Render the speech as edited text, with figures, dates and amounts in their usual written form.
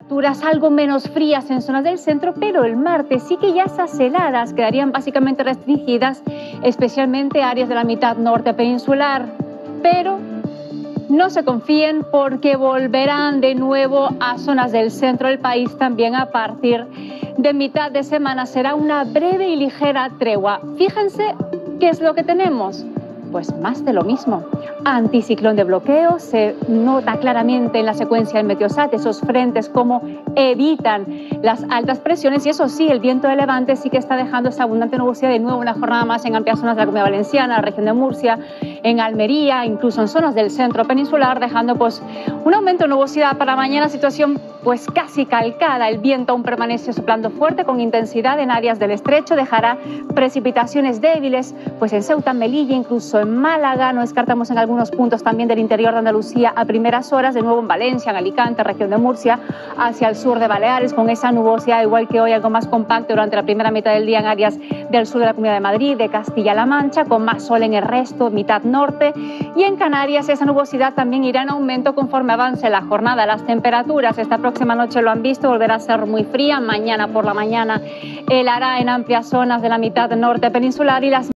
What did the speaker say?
temperaturas algo menos frías en zonas del centro, pero el martes sí que ya esas heladas quedarían básicamente restringidas, especialmente áreas de la mitad norte peninsular. Pero no se confíen porque volverán de nuevo a zonas del centro del país también a partir de mitad de semana. Será una breve y ligera tregua. Fíjense qué es lo que tenemos. Pues más de lo mismo. Anticiclón de bloqueo, se nota claramente en la secuencia del Meteosat, esos frentes como evitan las altas presiones, y eso sí, el viento de levante sí que está dejando esa abundante nubosidad de nuevo una jornada más en amplias zonas de la Comunidad Valenciana, la región de Murcia, en Almería, incluso en zonas del centro peninsular, dejando pues un aumento de nubosidad para mañana, situación pues casi calcada. El viento aún permanece soplando fuerte con intensidad en áreas del estrecho, dejará precipitaciones débiles pues en Ceuta, Melilla, incluso en Málaga. No descartamos en algunos puntos también del interior de Andalucía a primeras horas, de nuevo en Valencia, en Alicante, región de Murcia, hacia el sur de Baleares, con esa nubosidad igual que hoy, algo más compacto durante la primera mitad del día en áreas del sur de la Comunidad de Madrid, de Castilla-La Mancha, con más sol en el resto, mitad norte, y en Canarias esa nubosidad también irá en aumento conforme avance la jornada. Las temperaturas esta próxima noche, lo han visto, volverá a ser muy fría. Mañana por la mañana helará en amplias zonas de la mitad norte peninsular y las